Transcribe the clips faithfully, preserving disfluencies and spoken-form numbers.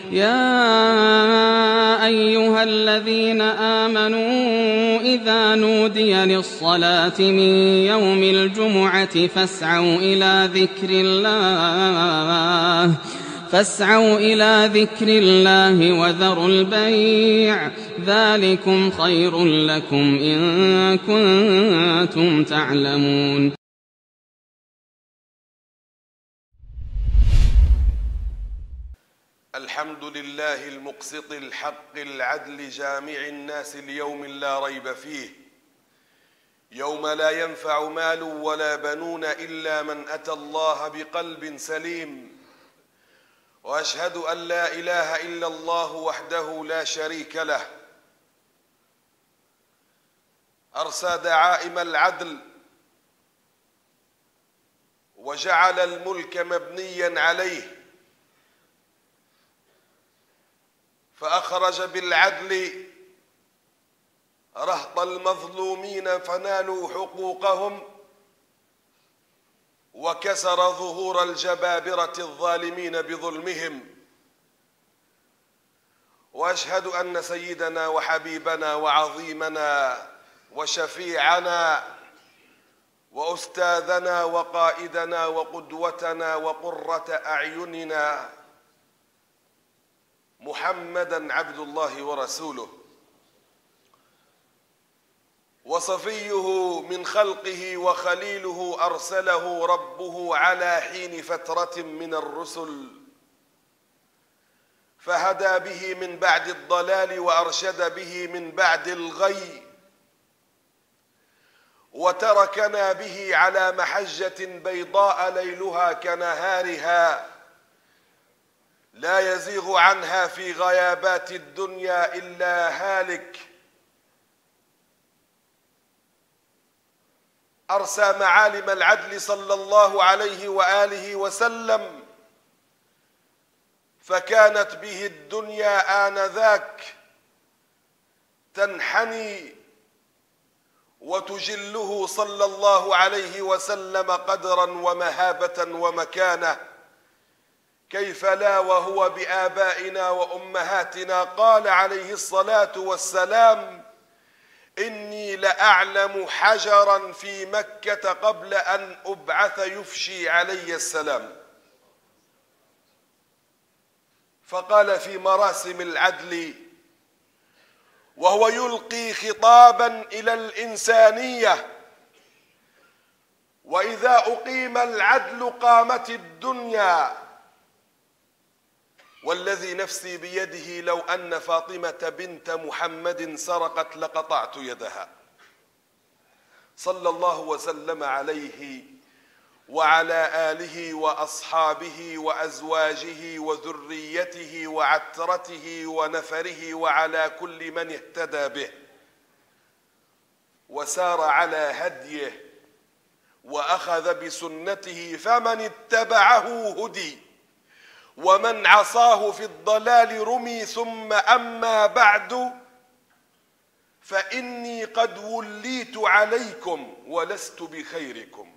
يا أيها الذين آمنوا إذا نودي للصلاة من يوم الجمعة فاسعوا إلى ذكر الله فاسعوا إلى ذكر الله وذروا البيع ذلكم خير لكم إن كنتم تعلمون. الحمد لله المقسط الحق العدل جامع الناس ليوم لا ريب فيه، يوم لا ينفع مال ولا بنون إلا من أتى الله بقلب سليم. وأشهد أن لا إله إلا الله وحده لا شريك له، أرسى دعائم العدل وجعل الملك مبنيا عليه، فأخرج بالعدل رهط المظلومين فنالوا حقوقهم، وكسر ظهور الجبابرة الظالمين بظلمهم. وأشهد أن سيدنا وحبيبنا وعظيمنا وشفيعنا وأستاذنا وقائدنا وقدوتنا وقرة أعيننا محمدًا عبد الله ورسوله، وصفيه من خلقه وخليله، أرسله ربه على حين فترة من الرسل، فهدى به من بعد الضلال وأرشد به من بعد الغي، وتركنا به على محجة بيضاء ليلها كنهارها لا يزيغ عنها في غيابات الدنيا إلا هالك. أرسى معالم العدل صلى الله عليه وآله وسلم، فكانت به الدنيا آنذاك تنحني وتجله صلى الله عليه وسلم قدرا ومهابة ومكانة. كيف لا وهو بآبائنا وأمهاتنا قال عليه الصلاة والسلام: إني لأعلم حجرا في مكة قبل أن أبعث يفشي علي السلام. فقال في مراسم العدل وهو يلقي خطابا إلى الإنسانية: وإذا أقيم العدل قامت الدنيا، والذي نفسي بيده لو أن فاطمة بنت محمد سرقت لقطعت يدها. صلى الله وسلم عليه وعلى آله وأصحابه وأزواجه وذريته وعترته ونفره وعلى كل من اهتدى به وسار على هديه وأخذ بسنته، فمن اتبعه هدي ومن عصاه في الضلال رمي. ثم أما بعد فإني قد وليت عليكم ولست بخيركم،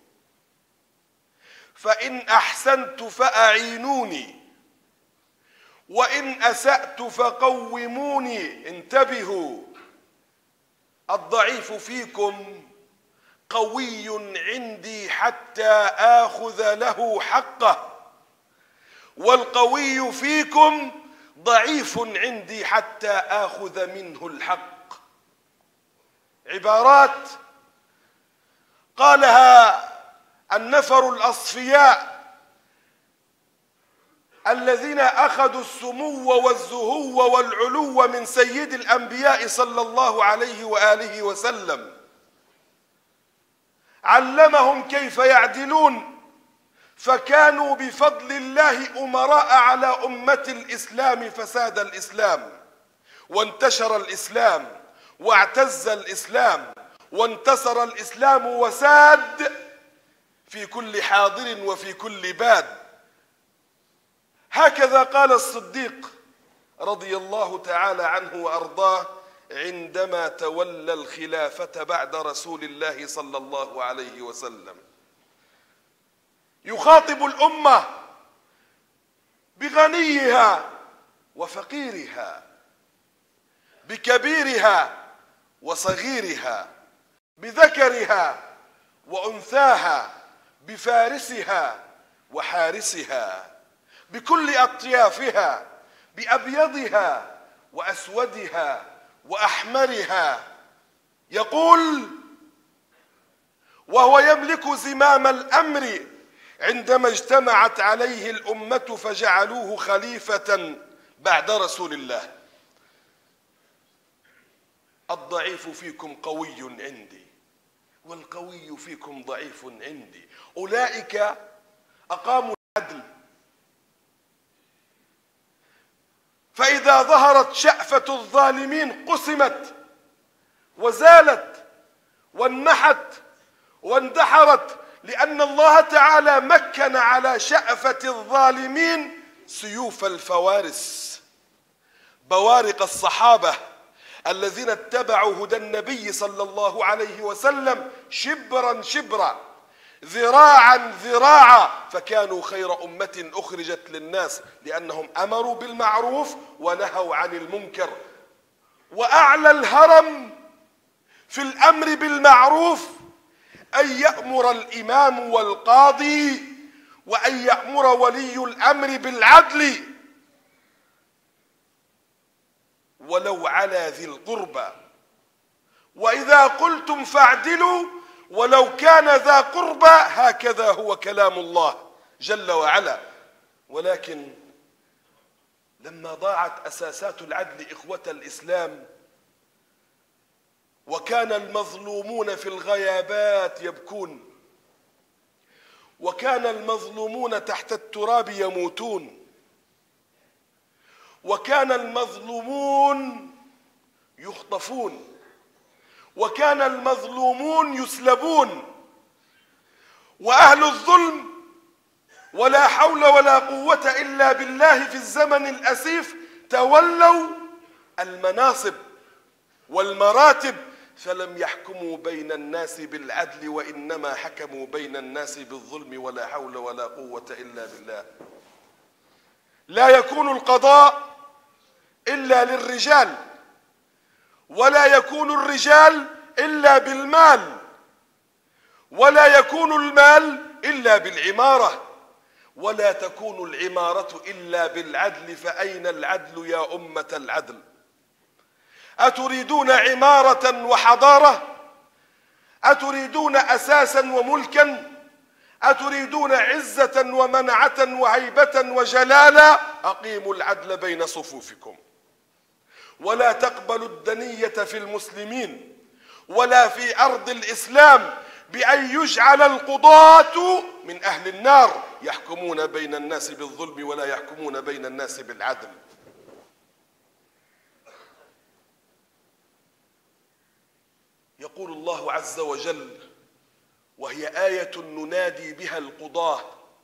فإن أحسنت فأعينوني وإن أسأت فقوموني. انتبهوا، الضعيف فيكم قوي عندي حتى آخذ له حقه، والقوي فيكم ضعيف عندي حتى آخذ منه الحق. عبارات قالها النفر الأصفياء الذين أخذوا السمو والزهو والعلو من سيد الأنبياء صلى الله عليه وآله وسلم. علمهم كيف يعدلون، فكانوا بفضل الله أمراء على أمة الإسلام، فساد الإسلام وانتشر الإسلام واعتز الإسلام وانتصر الإسلام وساد في كل حاضر وفي كل باد. هكذا قال الصديق رضي الله تعالى عنه وأرضاه عندما تولى الخلافة بعد رسول الله صلى الله عليه وسلم، يخاطب الأمة بغنيها وفقيرها، بكبيرها وصغيرها، بذكرها وأنثاها، بفارسها وحارسها، بكل أطيافها، بأبيضها وأسودها وأحمرها. يقول: وهو يملك زمام الأمر عندما اجتمعت عليه الأمة فجعلوه خليفة بعد رسول الله. الضعيف فيكم قوي عندي، والقوي فيكم ضعيف عندي. أولئك أقاموا العدل، فإذا ظهرت شأفة الظالمين قسمت وزالت وانمحت واندحرت، لأن الله تعالى مكن على شأفة الظالمين سيوف الفوارس، بوارق الصحابة الذين اتبعوا هدى النبي صلى الله عليه وسلم شبرا شبرا، ذراعا ذراعا، فكانوا خير أمة أخرجت للناس لأنهم أمروا بالمعروف ونهوا عن المنكر. وأعلى الهرم في الأمر بالمعروف أن يأمر الإمام والقاضي وأن يأمر ولي الأمر بالعدل ولو على ذي القربى، وإذا قلتم فاعدلوا ولو كان ذا قربى. هكذا هو كلام الله جل وعلا. ولكن لما ضاعت أساسات العدل إخوة الإسلام، وكان المظلومون في الغيابات يبكون، وكان المظلومون تحت التراب يموتون، وكان المظلومون يخطفون، وكان المظلومون يسلبون، وأهل الظلم ولا حول ولا قوة إلا بالله في الزمن الأسيف تولوا المناصب والمراتب، فلم يحكموا بين الناس بالعدل وإنما حكموا بين الناس بالظلم، ولا حول ولا قوة إلا بالله. لا يكون القضاء إلا للرجال، ولا يكون الرجال إلا بالمال، ولا يكون المال إلا بالعمارة، ولا تكون العمارة إلا بالعدل. فأين العدل يا أمة العدل؟ أتريدون عمارة وحضارة؟ أتريدون أساسا وملكا؟ أتريدون عزة ومنعة وهيبة وجلالا؟ أقيموا العدل بين صفوفكم، ولا تقبلوا الدنية في المسلمين ولا في أرض الإسلام بأن يجعل القضاة من أهل النار يحكمون بين الناس بالظلم ولا يحكمون بين الناس بالعدل. يقول الله عز وجل، وهي آية ننادي بها القضاة،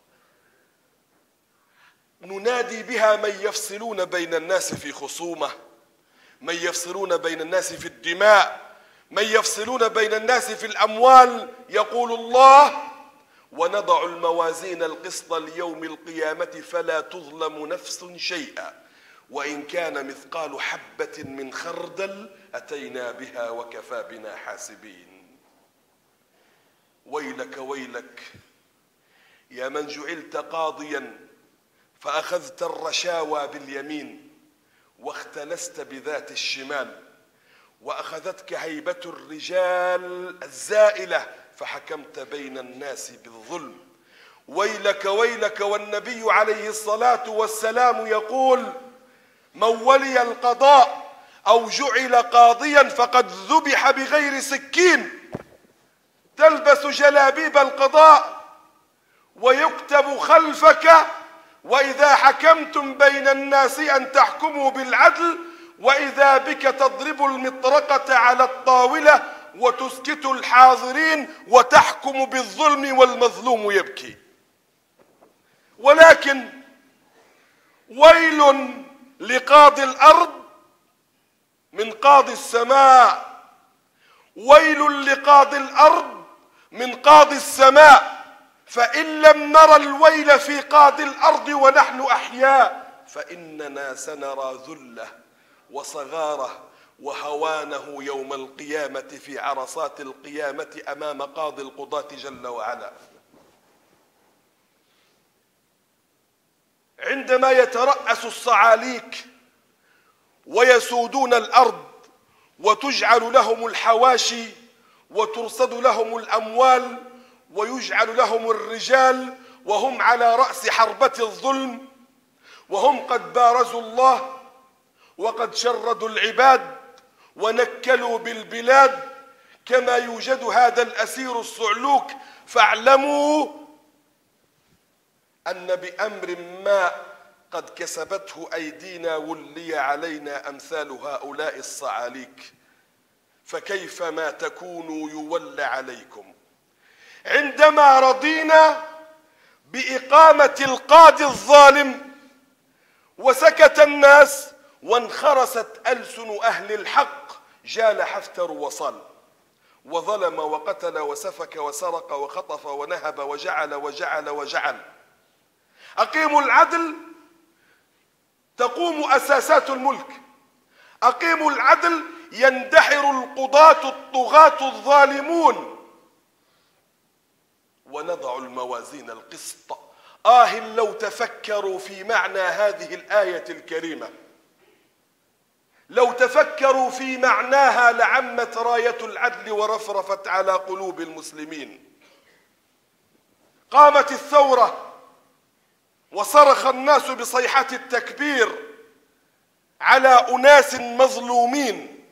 ننادي بها من يفصلون بين الناس في خصومة، من يفصلون بين الناس في الدماء، من يفصلون بين الناس في الأموال. يقول الله: ونضع الموازين القسط ليوم القيامة فلا تظلم نفس شيئا وإن كان مثقال حبة من خردل أتينا بها وكفى بنا حاسبين. ويلك ويلك يا من جعلت قاضيا فأخذت الرشاوى باليمين واختلست بذات الشمال، وأخذتك هيبة الرجال الزائلة فحكمت بين الناس بالظلم. ويلك ويلك. والنبي عليه الصلاة والسلام يقول: من ولي القضاء أو جعل قاضيا فقد ذبح بغير سكين. تلبس جلابيب القضاء ويكتب خلفك: وإذا حكمتم بين الناس أن تحكموا بالعدل، وإذا بك تضرب المطرقة على الطاولة وتسكت الحاضرين وتحكم بالظلم والمظلوم يبكي. ولكن ويل لقاضي الأرض من قاضي السماء، ويل لقاضي الأرض من قاضي السماء. فإن لم نرى الويل في قاضي الأرض ونحن أحياء فإننا سنرى ذله وصغاره وهوانه يوم القيامة في عرصات القيامة أمام قاضي القضاة جل وعلا. عندما يترأس الصعاليك ويسودون الأرض وتجعل لهم الحواشي وترصد لهم الأموال ويجعل لهم الرجال وهم على رأس حربة الظلم، وهم قد بارزوا الله وقد شردوا العباد ونكلوا بالبلاد كما يوجد هذا الأسير الصعلوك، فاعلموا أن بأمر ما قد كسبته أيدينا ولي علينا أمثال هؤلاء الصعاليك، فكيفما تكونوا يولى عليكم. عندما رضينا بإقامة القاضي الظالم وسكت الناس وانخرست ألسن أهل الحق، جال حفتر وصل وظلم وقتل وسفك وسرق وخطف ونهب وجعل وجعل وجعل. أقيموا العدل تقوم أساسات الملك، أقيموا العدل يندحر القضاة الطغاة الظالمون، ونضع الموازين القسط. آه لو تفكروا في معنى هذه الآية الكريمة، لو تفكروا في معناها لعمت راية العدل ورفرفت على قلوب المسلمين. قامت الثورة وصرخ الناس بصيحة التكبير على أناس مظلومين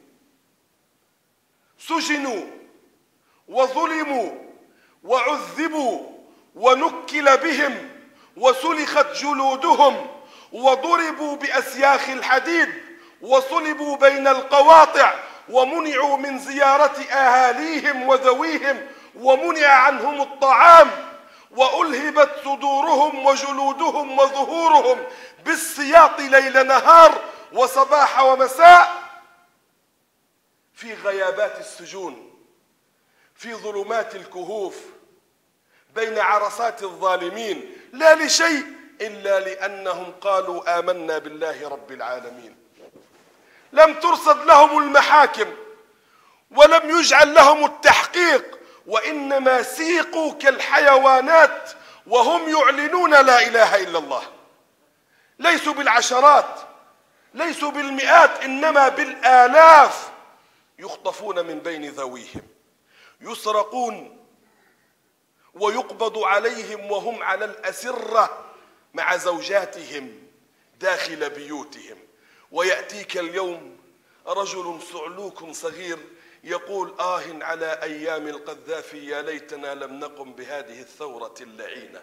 سجنوا وظلموا وعذبوا ونكل بهم وسلخت جلودهم وضربوا بأسياخ الحديد وصلبوا بين القواطع ومنعوا من زيارة أهاليهم وذويهم ومنع عنهم الطعام وألهبت صدورهم وجلودهم وظهورهم بالسياط ليل نهار وصباح ومساء في غيابات السجون، في ظلمات الكهوف، بين عرصات الظالمين، لا لشيء إلا لأنهم قالوا آمنا بالله رب العالمين. لم ترصد لهم المحاكم ولم يجعل لهم التحقيق، وإنما سيقوا كالحيوانات وهم يعلنون لا إله إلا الله. ليسوا بالعشرات، ليسوا بالمئات، إنما بالآلاف يخطفون من بين ذويهم، يسرقون ويقبض عليهم وهم على الأسرة مع زوجاتهم داخل بيوتهم. ويأتيك اليوم رجل صعلوك صغير يقول آه على أيام القذافي، يا ليتنا لم نقم بهذه الثورة اللعينة،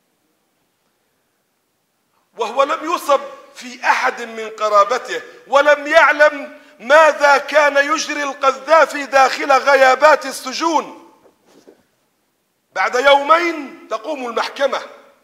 وهو لم يصب في أحد من قرابته ولم يعلم ماذا كان يجري القذافي داخل غيابات السجون. بعد يومين تقوم المحكمة،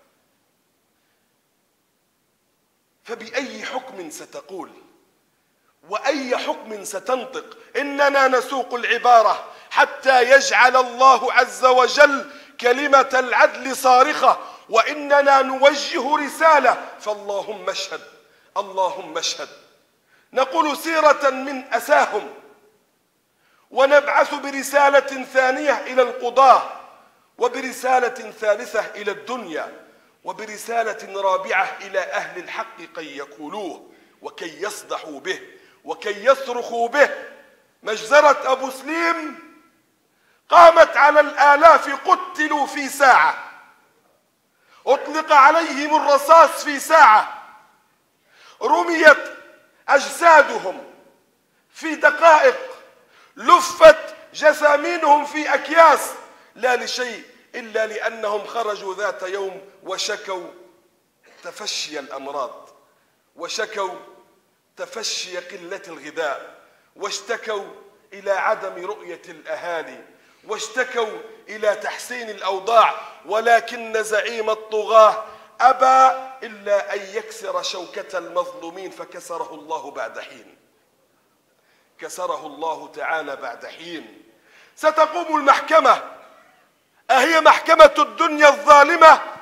فبأي حكم ستقول وأي حكم ستنطق؟ إننا نسوق العبارة حتى يجعل الله عز وجل كلمة العدل صارخة، وإننا نوجه رسالة، فاللهم اشهد اللهم اشهد. نقول سيرة من أساهم، ونبعث برسالة ثانية إلى القضاة، وبرسالة ثالثة إلى الدنيا، وبرسالة رابعة إلى أهل الحق كي يقولوه وكي يصدحوا به وكي يصرخوا به. مجزرة أبو سليم قامت على الآلاف، قتلوا في ساعة، أطلق عليهم الرصاص في ساعة، رميت أجسادهم في دقائق، لفت جثامينهم في أكياس، لا لشيء إلا لأنهم خرجوا ذات يوم وشكوا تفشي الأمراض، وشكوا تفشي قلة الغذاء، واشتكوا إلى عدم رؤية الأهالي، واشتكوا إلى تحسين الأوضاع، ولكن زعيم الطغاة أبى إلا أن يكسر شوكة المظلومين، فكسره الله بعد حين، كسره الله تعالى بعد حين. ستقوم المحكمة، أهي محكمة الدنيا الظالمة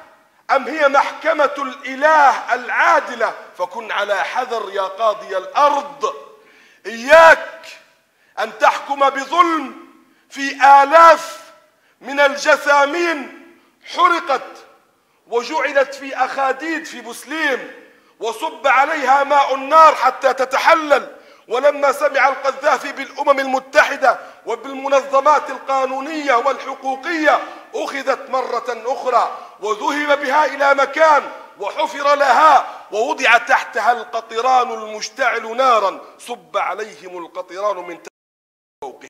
أم هي محكمة الإله العادلة؟ فكن على حذر يا قاضي الأرض، إياك أن تحكم بظلم في آلاف من الجثامين حرقت وجعلت في أخاديد في بوسليم وصب عليها ماء النار حتى تتحلل. ولما سمع القذافي بالأمم المتحدة وبالمنظمات القانونية والحقوقية أخذت مرة أخرى وذهب بها إلى مكان وحفر لها ووضع تحتها القطران المشتعل نارا، صب عليهم القطران من فوقهم.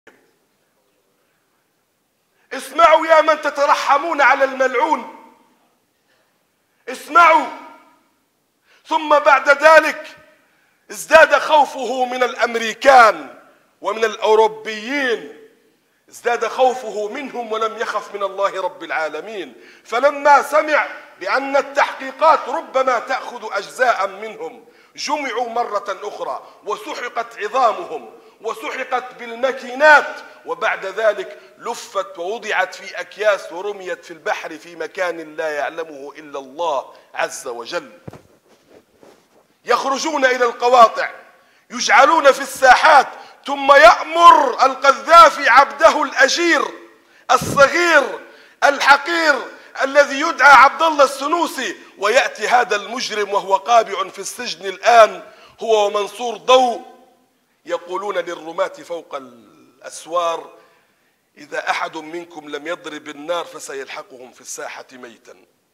اسمعوا يا من تترحمون على الملعون، اسمعوا. ثم بعد ذلك ازداد خوفه من الأمريكان ومن الأوروبيين، ازداد خوفه منهم ولم يخف من الله رب العالمين. فلما سمع بأن التحقيقات ربما تأخذ أجزاء منهم جمعوا مرة أخرى وسحقت عظامهم وسحقت بالماكينات، وبعد ذلك لفت ووضعت في أكياس ورميت في البحر في مكان لا يعلمه إلا الله عز وجل. يخرجون إلى القواطع، يجعلون في الساحات، ثم يأمر القذافي عبده الأجير الصغير الحقير الذي يدعى عبد الله السنوسي، ويأتي هذا المجرم وهو قابع في السجن الآن هو ومنصور ضوء، يقولون للرماة فوق الأسوار: إذا أحد منكم لم يضرب النار فسيلحقهم في الساحة ميتا.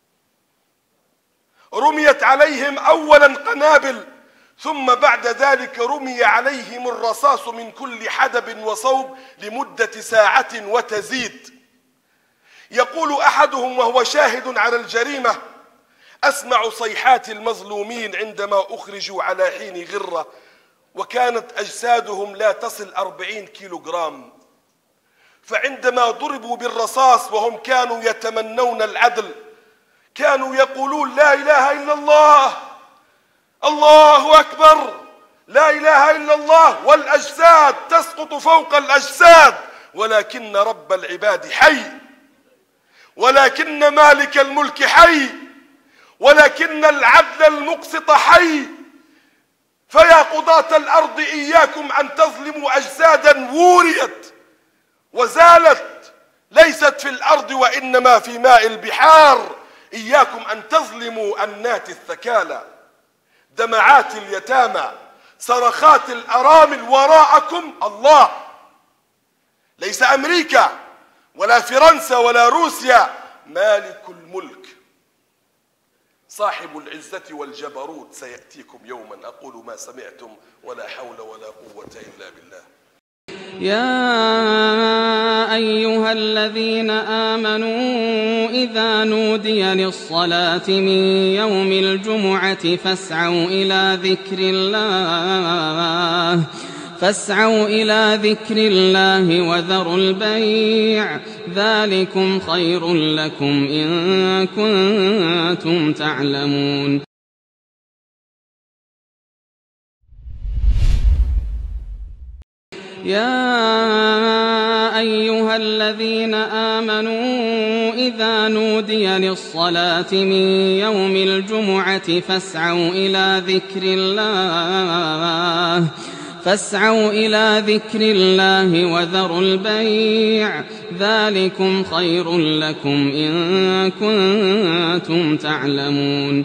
رميت عليهم أولا قنابل، ثم بعد ذلك رمي عليهم الرصاص من كل حدب وصوب لمدة ساعة وتزيد. يقول أحدهم وهو شاهد على الجريمة: أسمع صيحات المظلومين عندما أخرجوا على حين غرة وكانت أجسادهم لا تصل أربعين كيلو جرام، فعندما ضربوا بالرصاص وهم كانوا يتمنون العدل كانوا يقولون: لا إله إلا الله، الله أكبر، لا إله إلا الله، والأجساد تسقط فوق الأجساد، ولكن رب العباد حي، ولكن مالك الملك حي، ولكن العدل المقسط حي. فيا قضاة الأرض إياكم أن تظلموا أجسادا ووريت وزالت ليست في الأرض وإنما في ماء البحار. إياكم أن تظلموا أنات الثكالى، دمعات اليتامى، صرخات الأرامل. وراءكم الله، ليس أمريكا ولا فرنسا ولا روسيا، مالك الملك صاحب العزة والجبروت سيأتيكم يوما. أقول ما سمعتم ولا حول ولا قوة إلا بالله. يا أيها الذين آمنوا إذا نودي للصلاة من يوم الجمعة فاسعوا إلى ذكر الله فاسعوا إلى ذكر الله وذروا البيع ذلكم خير لكم إن كنتم تعلمون. يا أيها الذين آمنوا إذا نودي للصلاة من يوم الجمعة فاسعوا إلى ذكر الله فاسعوا إلى ذكر الله وذروا البيع ذلكم خير لكم إن كنتم تعلمون.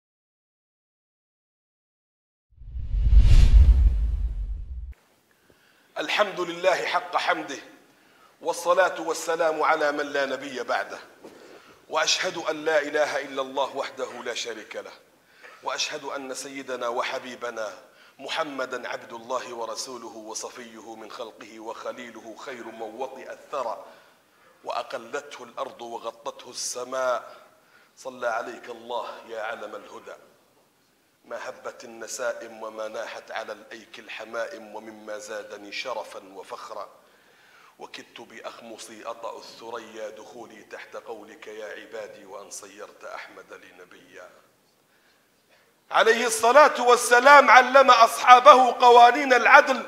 الحمد لله حق حمده، والصلاة والسلام على من لا نبي بعده، وأشهد أن لا إله إلا الله وحده لا شريك له، وأشهد أن سيدنا وحبيبنا محمدا عبد الله ورسوله وصفيه من خلقه وخليله، خير من وطئ الثرى وأقلته الأرض وغطته السماء. صلى عليك الله يا علم الهدى، ما هبت النسائم وما ناحت على الأيك الحمائم، ومما زادني شرفا وفخرا وكدت بأخمصي أطأ الثريا دخولي تحت قولك يا عبادي وأن صيرت أحمد لي نبيا. عليه الصلاة والسلام علم أصحابه قوانين العدل،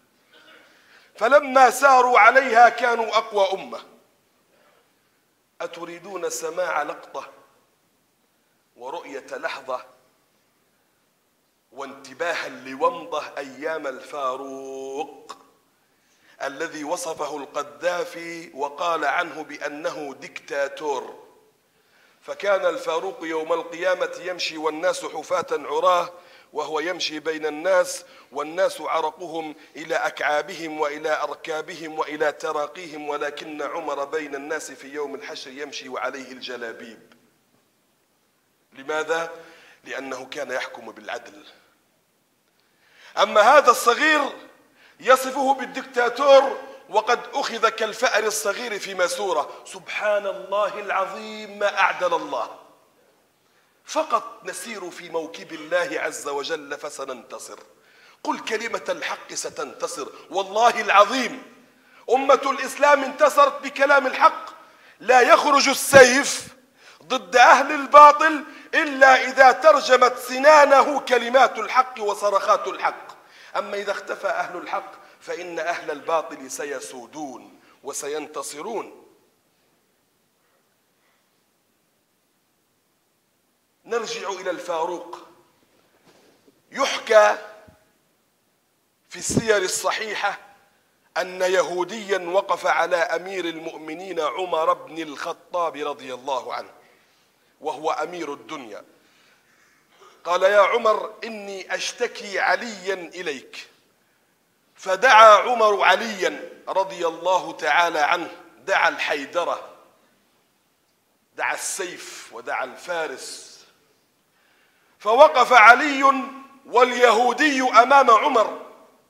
فلما ساروا عليها كانوا أقوى أمة. أتريدون سماع لقطة ورؤية لحظة وانتباها لومضة أيام الفاروق الذي وصفه القذافي وقال عنه بأنه ديكتاتور. فكان الفاروق يوم القيامة يمشي والناس حفاة عراه، وهو يمشي بين الناس والناس عرقهم إلى أكعابهم وإلى أركابهم وإلى تراقيهم، ولكن عمر بين الناس في يوم الحشر يمشي وعليه الجلابيب. لماذا؟ لأنه كان يحكم بالعدل. أما هذا الصغير يصفه بالدكتاتور وقد أخذ كالفأر الصغير في ماسورة. سبحان الله العظيم، ما أعدل الله. فقط نسير في موكب الله عز وجل فسننتصر. قل كلمة الحق ستنتصر. والله العظيم أمة الإسلام انتصرت بكلام الحق. لا يخرج السيف ضد أهل الباطل إلا إذا ترجمت سنانه كلمات الحق وصرخات الحق. أما إذا اختفى أهل الحق فإن أهل الباطل سيسودون وسينتصرون. نرجع إلى الفاروق. يحكى في السير الصحيحة أن يهوديا وقف على أمير المؤمنين عمر بن الخطاب رضي الله عنه وهو أمير الدنيا، قال: يا عمر إني أشتكي عليا إليك. فدعا عمر عليا رضي الله تعالى عنه، دعا الحيدرة، دعا السيف ودعا الفارس. فوقف علي واليهودي أمام عمر.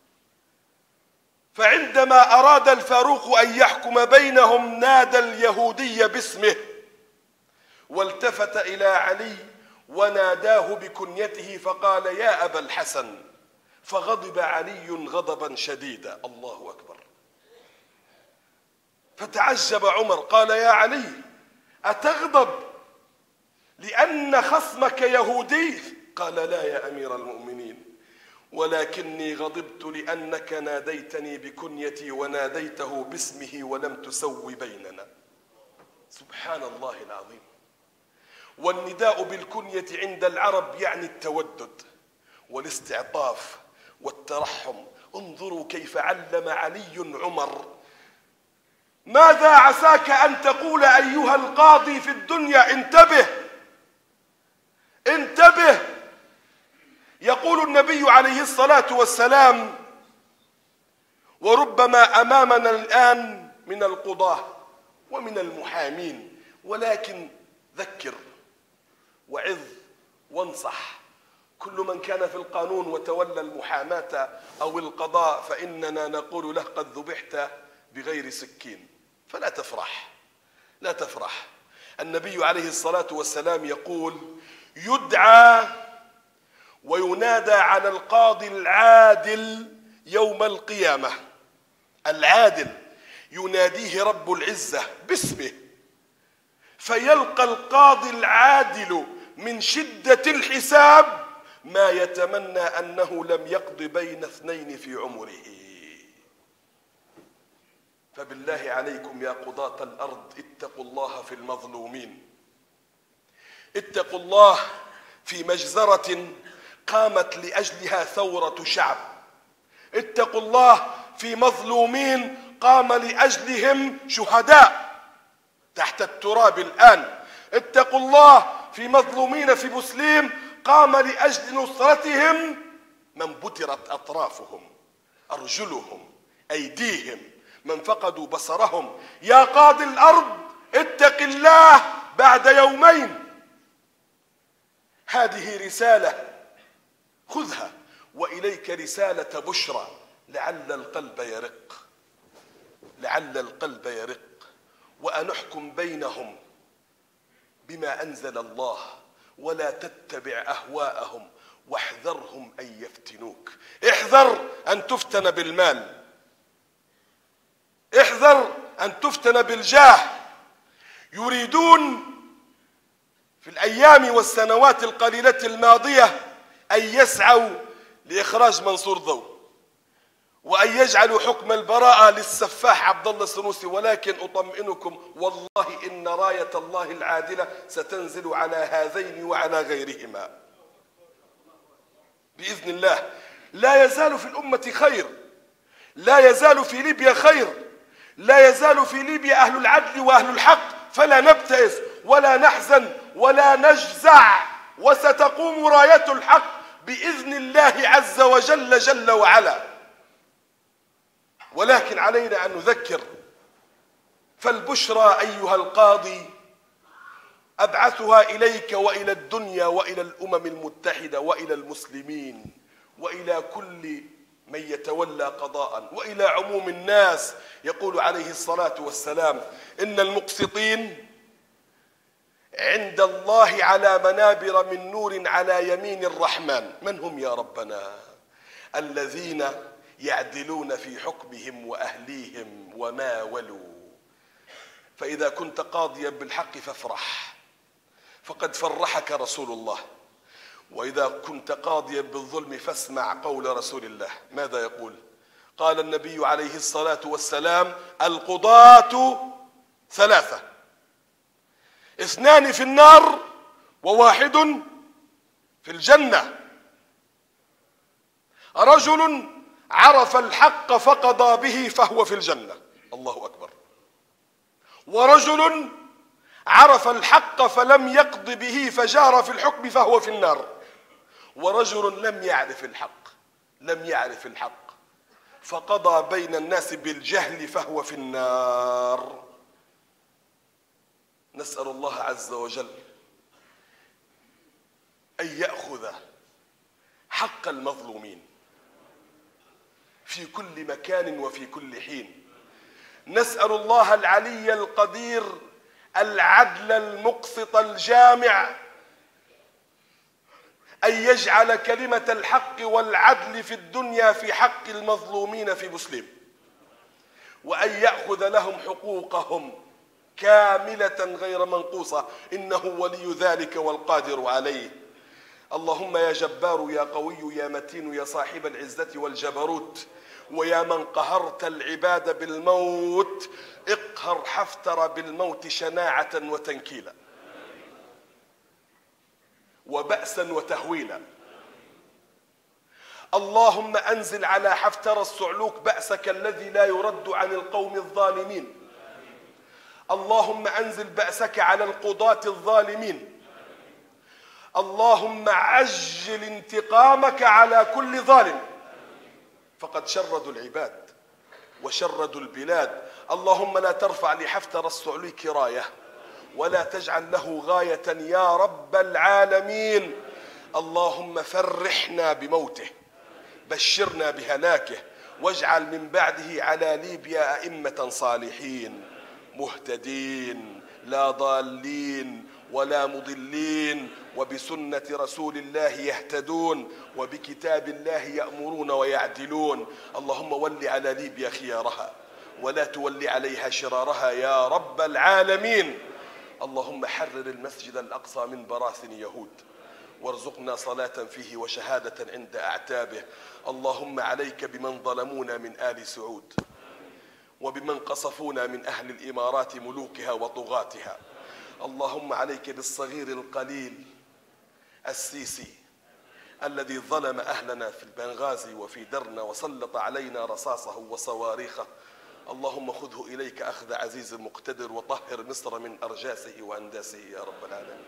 فعندما أراد الفاروق أن يحكم بينهم نادى اليهودي باسمه والتفت إلى علي وناداه بكنيته فقال: يا أبا الحسن. فغضب علي غضبا شديدا. الله أكبر. فتعجب عمر قال: يا علي، أتغضب لأن خصمك يهودي؟ قال: لا يا أمير المؤمنين، ولكني غضبت لأنك ناديتني بكنيتي وناديته باسمه ولم تسوي بيننا. سبحان الله العظيم. والنداء بالكنية عند العرب يعني التودد والاستعطاف والترحم. انظروا كيف علم علي عمر. ماذا عساك أن تقول أيها القاضي في الدنيا؟ انتبه انتبه. يقول النبي عليه الصلاة والسلام: وربما أمامنا الآن من القضاة ومن المحامين، ولكن ذكر وعظ وانصح. كل من كان في القانون وتولى المحاماة أو القضاء فإننا نقول له: قد ذبحت بغير سكين. فلا تفرح، لا تفرح. النبي عليه الصلاة والسلام يقول: يدعى وينادى على القاضي العادل يوم القيامة. العادل يناديه رب العزة باسمه، فيلقى القاضي العادل من شدة الحساب ما يتمنى أنه لم يقض بين اثنين في عمره. فبالله عليكم يا قضاة الأرض، اتقوا الله في المظلومين. اتقوا الله في مجزرة قامت لأجلها ثورة شعب. اتقوا الله في مظلومين قام لأجلهم شهداء تحت التراب الآن. اتقوا الله في مظلومين في مسلم قام لأجل نصرتهم من بترت أطرافهم، أرجلهم، أيديهم، من فقدوا بصرهم. يا قاضي الأرض اتق الله بعد يومين. هذه رسالة خذها، وإليك رسالة بشرى، لعل القلب يرق، لعل القلب يرق. وأن احكم بينهم بما أنزل الله ولا تتبع أهواءهم واحذرهم أن يفتنوك. احذر أن تفتن بالمال، احذر أن تفتن بالجاه. يريدون في الأيام والسنوات القليلة الماضية أن يسعوا لإخراج منصور ضو، وأن يجعلوا حكم البراءة للسفاح عبد الله السنوسي، ولكن أطمئنكم والله إن راية الله العادلة ستنزل على هذين وعلى غيرهما بإذن الله. لا يزال في الأمة خير، لا يزال في ليبيا خير، لا يزال في ليبيا أهل العدل وأهل الحق، فلا نبتئس ولا نحزن ولا نجزع، وستقوم راية الحق بإذن الله عز وجل جل وعلا. ولكن علينا أن نذكر، فالبشرى أيها القاضي أبعثها إليك وإلى الدنيا وإلى الأمم المتحدة وإلى المسلمين وإلى كل من يتولى قضاء وإلى عموم الناس. يقول عليه الصلاة والسلام: إن المقسطين عند الله على منابر من نور على يمين الرحمن. من هم يا ربنا؟ الذين يعدلون في حكمهم وأهليهم وما ولوا. فإذا كنت قاضيا بالحق فافرح، فقد فرحك رسول الله. وإذا كنت قاضيا بالظلم فاسمع قول رسول الله. ماذا يقول؟ قال النبي عليه الصلاة والسلام: القضاة ثلاثة، اثنان في النار وواحد في الجنة. رجل عرف الحق فقضى به فهو في الجنة، الله أكبر. ورجل عرف الحق فلم يقض به فجار في الحكم فهو في النار. ورجل لم يعرف الحق لم يعرف الحق فقضى بين الناس بالجهل فهو في النار. نسأل الله عز وجل أن يأخذ حق المظلومين في كل مكان وفي كل حين. نسأل الله العلي القدير العدل المقسط الجامع أن يجعل كلمة الحق والعدل في الدنيا في حق المظلومين في مسلم، وأن يأخذ لهم حقوقهم كاملة غير منقوصة، إنه ولي ذلك والقادر عليه. اللهم يا جبار يا قوي يا متين يا صاحب العزة والجبروت، ويا من قهرت العباد بالموت، اقهر حفتر بالموت شناعة وتنكيلا وبأسا وتهويلا. اللهم أنزل على حفتر الصعلوك بأسك الذي لا يرد عن القوم الظالمين. اللهم أنزل بأسك على القضاة الظالمين. اللهم عجل انتقامك على كل ظالم، فقد شردوا العباد وشردوا البلاد. اللهم لا ترفع لحفتر الصعلوك راية ولا تجعل له غاية يا رب العالمين. اللهم فرحنا بموته، بشرنا بهلاكه، واجعل من بعده على ليبيا أئمة صالحين مهتدين لا ضالين ولا مضلين، وبسنة رسول الله يهتدون، وبكتاب الله يأمرون ويعدلون. اللهم ول على ليبيا خيارها ولا تول عليها شرارها يا رب العالمين. اللهم حرر المسجد الأقصى من براثن يهود، وارزقنا صلاة فيه وشهادة عند أعتابه. اللهم عليك بمن ظلمونا من آل سعود، وبمن قصفونا من أهل الإمارات ملوكها وطغاتها. اللهم عليك بالصغير القليل السيسي الذي ظلم أهلنا في البنغازي وفي درنا وسلط علينا رصاصه وصواريخه. اللهم خذه إليك أخذ عزيز مقتدر، وطهر مصر من أرجاسه وأنداسه يا رب العالمين.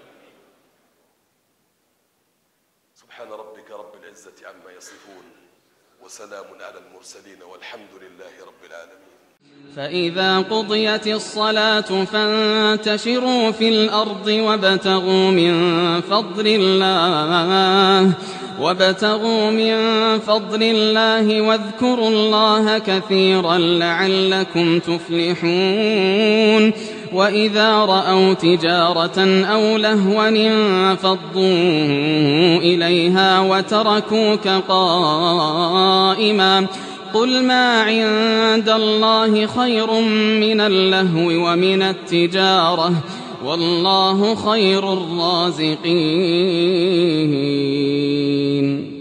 سبحان ربك رب العزة عما يصفون، وسلام على المرسلين، والحمد لله رب العالمين. فإذا قضيت الصلاة فانتشروا في الأرض وابتغوا من فضل الله وابتغوا من فضل الله واذكروا الله كثيرا لعلكم تفلحون. وإذا رأوا تجارة أو لهوا انفضوا إليها وتركوك قائما. قل ما عند الله خير من اللهو ومن التجارة والله خير الرازقين.